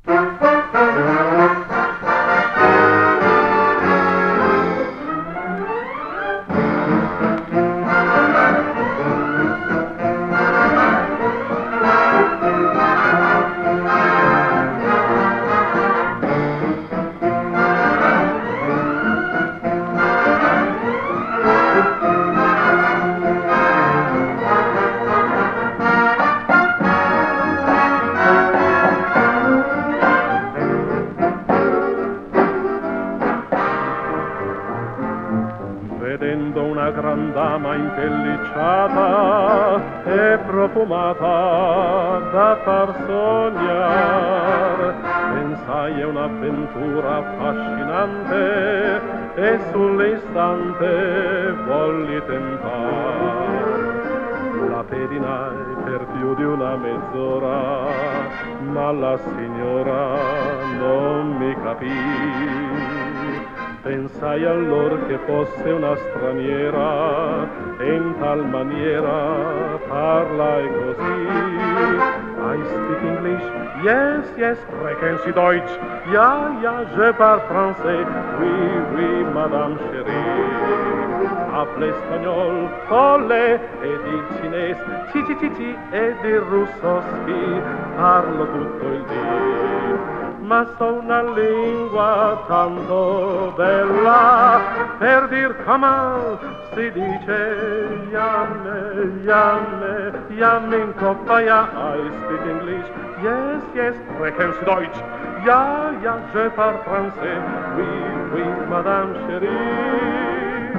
Vedendo una gran dama impellicciata e profumata da far sognar, pensai è un'avventura affascinante e sull'istante volli tentar. La pedinai per più di una mezz'ora, ma la signora non mi capì. Pensai allora che fosse una straniera e in tal maniera parlai così. I speak English, yes, yes, sprechen Sie Deutsch. Ja, ja, je parle français, oui, oui, madame chérie. Parle espagnol, folle, ed il cinese, ci, ed il russo, sì, parlo tutto il dì. Ma so una lingua tanto bella, per dir come si dice yamme, yamme, yamme in coppa, ja, I speak English, yes, yes, sprechen Sie Deutsch, ja, ja, je parle français, oui, oui, madame chérie.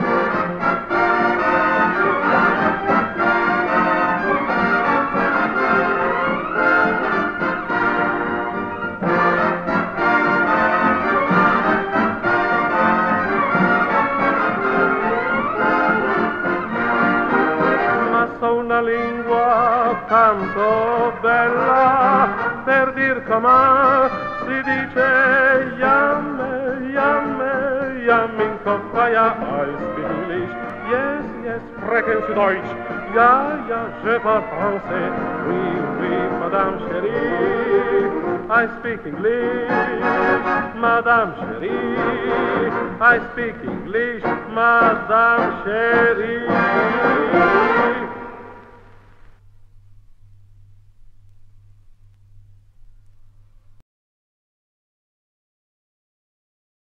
Una lingua tanto bella, per dir come si dice yamme, yamme, yamme in coppa, ja, I speak English, yes, yes, sprechen Sie Deutsch, ja, ja, je parle français, oui, oui, madame chérie, I speak English, madame chérie, I speak English, madame chérie.